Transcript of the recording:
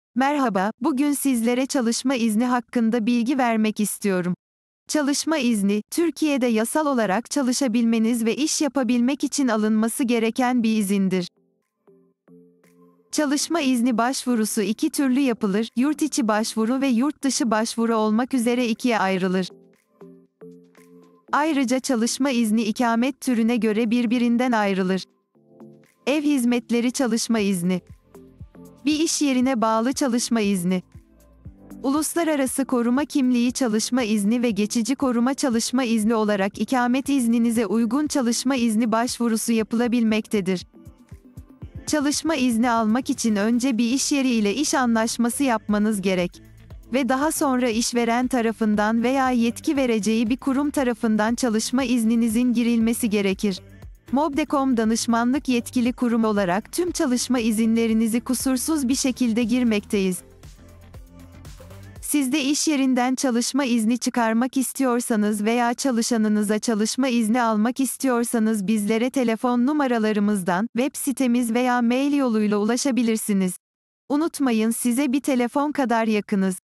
Merhaba, bugün sizlere çalışma izni hakkında bilgi vermek istiyorum. Çalışma izni, Türkiye'de yasal olarak çalışabilmeniz ve iş yapabilmek için alınması gereken bir izindir. Çalışma izni başvurusu iki türlü yapılır, yurt içi başvuru ve yurt dışı başvuru olmak üzere ikiye ayrılır. Ayrıca çalışma izni ikamet türüne göre birbirinden ayrılır. Ev hizmetleri çalışma izni. Bir iş yerine bağlı çalışma izni. Uluslararası koruma kimliği çalışma izni ve geçici koruma çalışma izni olarak ikamet izninize uygun çalışma izni başvurusu yapılabilmektedir. Çalışma izni almak için önce bir iş yeri ile iş anlaşması yapmanız gerek ve daha sonra işveren tarafından veya yetki vereceği bir kurum tarafından çalışma izninizin girilmesi gerekir. Mob.com danışmanlık yetkili kurum olarak tüm çalışma izinlerinizi kusursuz bir şekilde girmekteyiz. Siz de iş yerinden çalışma izni çıkarmak istiyorsanız veya çalışanınıza çalışma izni almak istiyorsanız bizlere telefon numaralarımızdan, web sitemiz veya mail yoluyla ulaşabilirsiniz. Unutmayın, size bir telefon kadar yakınız.